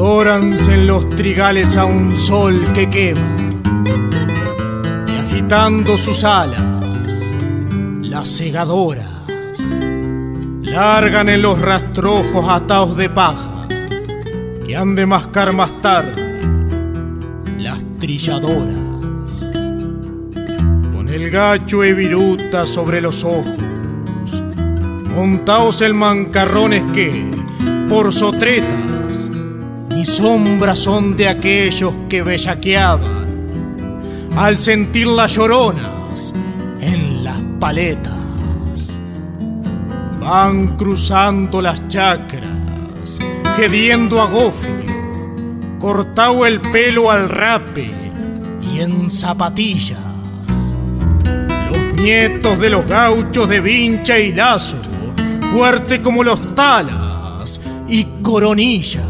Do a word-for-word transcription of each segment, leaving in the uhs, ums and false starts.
Dóranse en los trigales a un sol que quema, y agitando sus alas, las segadoras largan en los rastrojos ataos de paja que han de mascar más tarde las trilladoras. Con el gacho e viruta sobre los ojos, montaos en mancarrones que, por sotretas, ni sombras son de aquellos que bellaqueaban al sentir las lloronas en las paletas. Van cruzando las chacras, gediendo a gofio, cortado el pelo al rape y en zapatillas. Los nietos de los gauchos de Vincha y Lazo, fuerte como los talas y coronillas,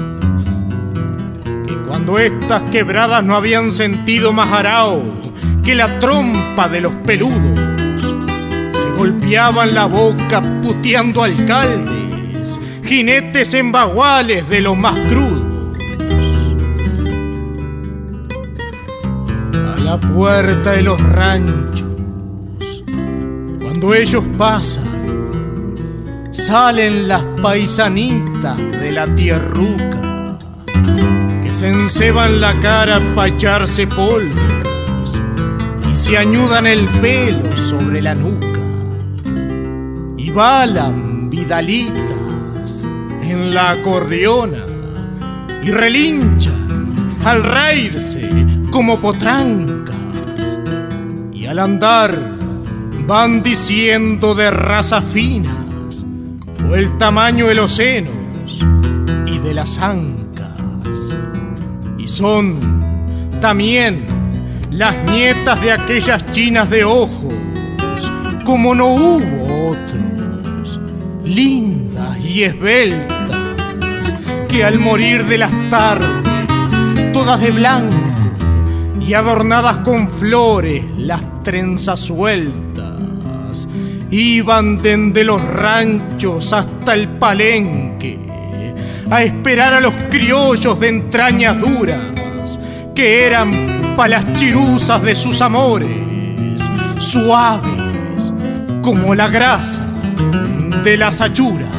que cuando estas quebradas no habían sentido más arao que la trompa de los peludos, golpeaban la boca puteando alcaldes, jinetes en baguales de los más crudos. A la puerta de los ranchos, cuando ellos pasan, salen las paisanitas de la tierruca, que se enceban la cara pa' echarse polvos y se añudan el pelo sobre la nuca. Y balan vidalitas en la acordeona y relinchan al reírse como potrancas, y al andar van diciendo de razas finas o el tamaño de los senos y de las ancas. Y son también las nietas de aquellas chinas de ojos, como no hubo otros, lindas y esbeltas, que al morir de las tardes, todas de blanco y adornadas con flores las trenzas sueltas, iban desde los ranchos hasta el palenque a esperar a los criollos de entrañas duras, que eran pa' las chiruzas de sus amores, suaves como la grasa de las achuras.